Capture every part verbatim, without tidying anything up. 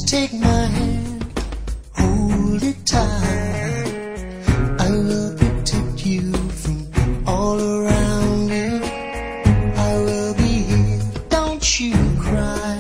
take my hand, hold it tight. I will protect you from all around you. I will be here, don't you cry.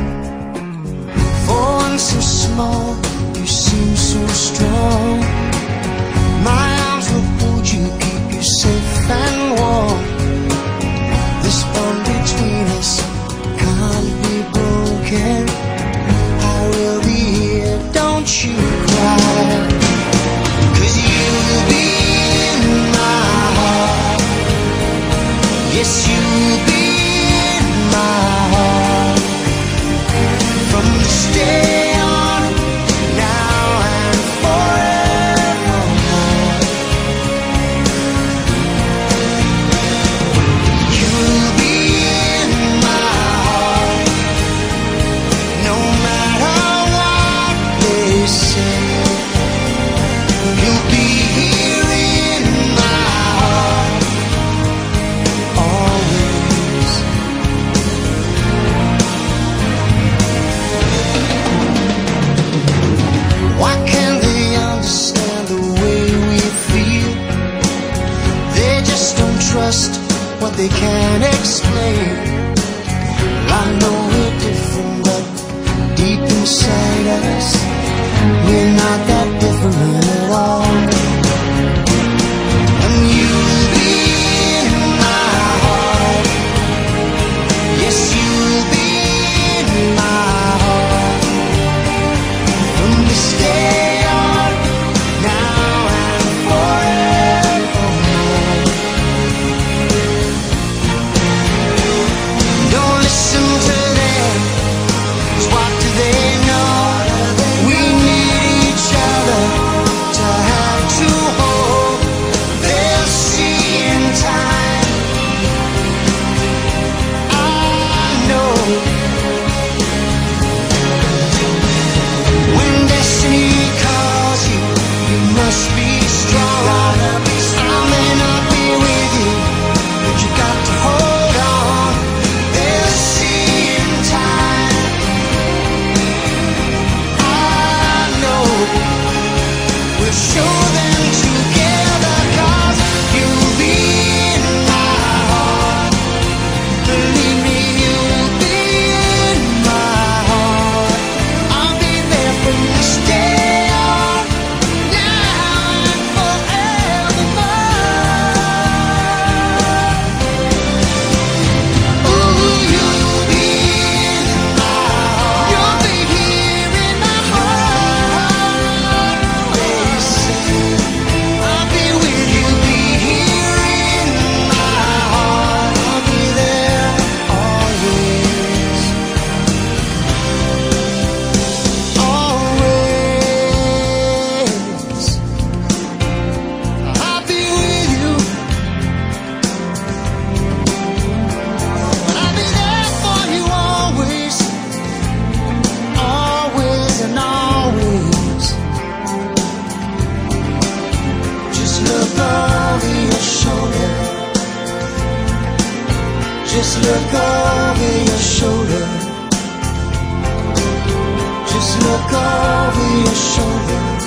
For one so small, you seem so strong. My arms will hold you, keep you safe and warm. This bond between us can't be broken. I will be here, don't you cry. 'Cause you will be in my heart. Yes, you will be in my heart. From this day on, now and forevermore. You will be in my heart. No matter what they say, you'll be here in my heart always. Why can't they understand the way we feel? They just don't trust what they can't explain. I know we're different, but deep inside us, we're not that different at all. And you'll be in my heart. Yes, you'll be in my heart. From this day on, now and forevermore. Don't listen to them, 'cause what do they know? We need each other to have to hold. They'll see in time, I know. When destiny calls you, you must be strong. I may not be with you, but you got to hold on. They'll see in time, I know. We'll show them together, 'cause you'll be in my heart. Believe me, you'll be in my heart. I'll be there from this day on, now and forevermore. Ooh, you'll be in my heart. You'll be here in my heart always. I'll be with you, be here in my heart. I'll be there always, always. I'll be with you, and I'll be there for you always, always and always. Just look over your shoulder. Just look over your shoulder. Just look over your shoulder.